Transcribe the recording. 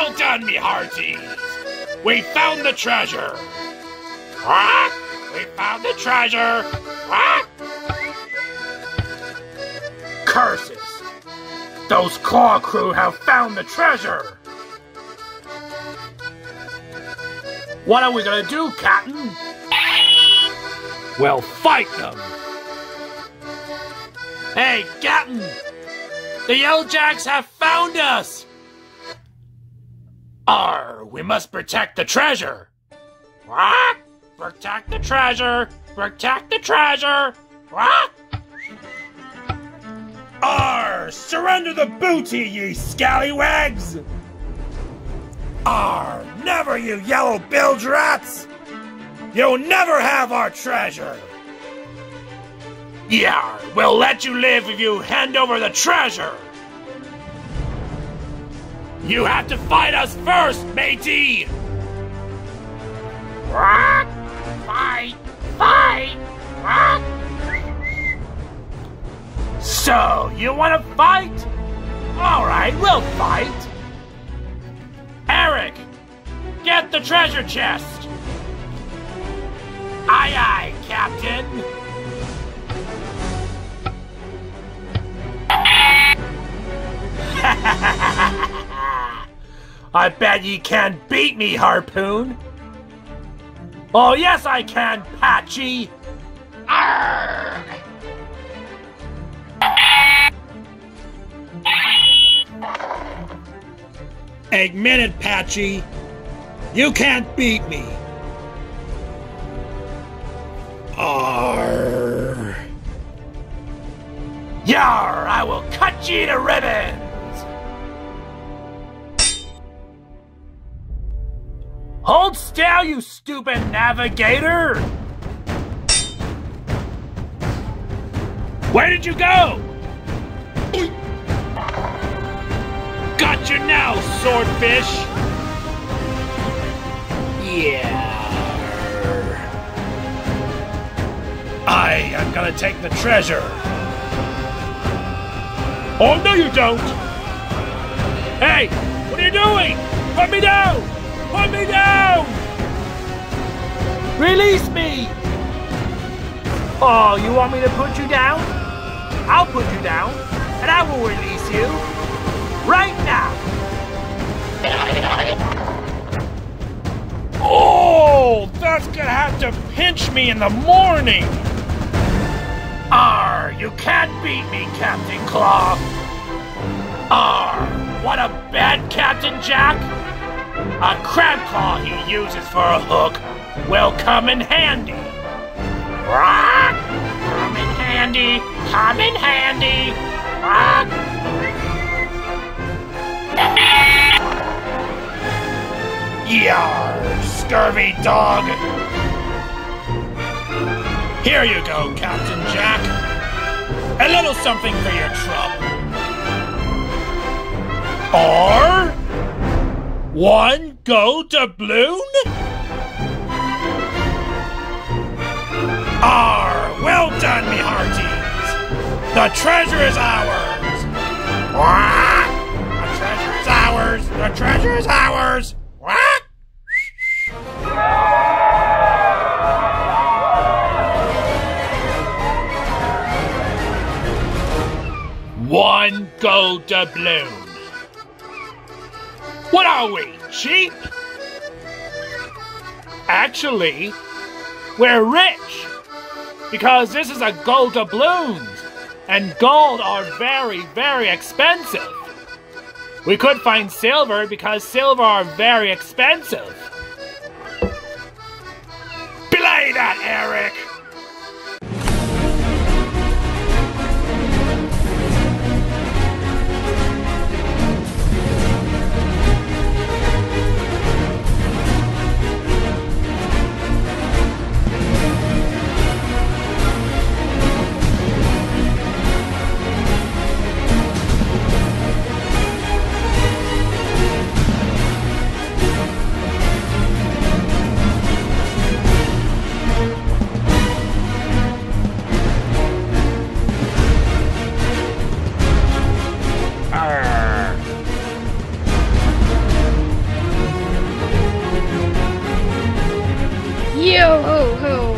Well done, me hearties! We found the treasure! Quack! We found the treasure! Quack! Curses! Those claw crew have found the treasure! What are we gonna do, Captain? We'll fight them! Hey, Captain! The Yelljacks have found us! We must protect the treasure! What? Protect the treasure! Protect the treasure! What? Surrender the booty, ye scallywags! Never, you yellow bilge rats! You'll never have our treasure! Yeah, we'll let you live if you hand over the treasure! You have to fight us first, matey! What? Fight! Fight! What? So, you want to fight? Alright, we'll fight! Eric! Get the treasure chest! Aye aye, Captain! I bet ye can't beat me, Harpoon! Oh yes I can, Patchy! Arrgh! Admit it, Patchy! You can't beat me! Arrgh! Yar! I will cut ye to ribbons! Hold still, you stupid navigator! Where did you go? Got you now, swordfish! Yeah. I am gonna take the treasure. Oh, no you don't! Hey, what are you doing? Put me down! Put me down! Release me! Oh, you want me to put you down? I'll put you down, and I will release you. Right now! Oh, that's gonna have to pinch me in the morning! You can't beat me, Captain Claw! What a bad Captain Jack! A crab claw he uses for a hook will come in handy! Come in handy! Come in handy! Yar, scurvy dog! Here you go, Captain Jack! A little something for your trouble. One gold doubloon? Well done, me hearties! The treasure is ours! The treasure is ours! The treasure is ours! One gold doubloon. What are we, cheap? Actually, we're rich. Because this is a gold doubloons. And gold are very, very expensive. We could find silver because silver are very expensive. Belay that, Eric! Yo ho ho!